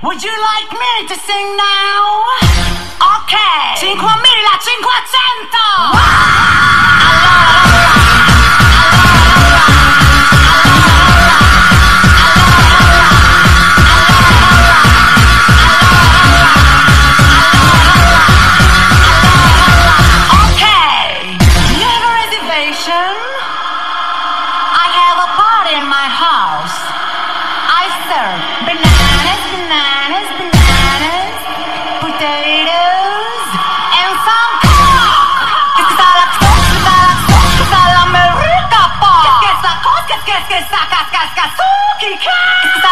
Would you like me to sing now? Ok, 5500! Ok, do you have a reservation? I have a party in my house. I serve bananas, bananas, bananas, potatoes, and some coke. Qu'est-ce que ça la sauce, qu'est-ce que ça la sauce, qu'est-ce que ça l'Amérique pas? Qu'est-ce que ça cause, qu'est-ce que ça casse, casse, casse, qui casse?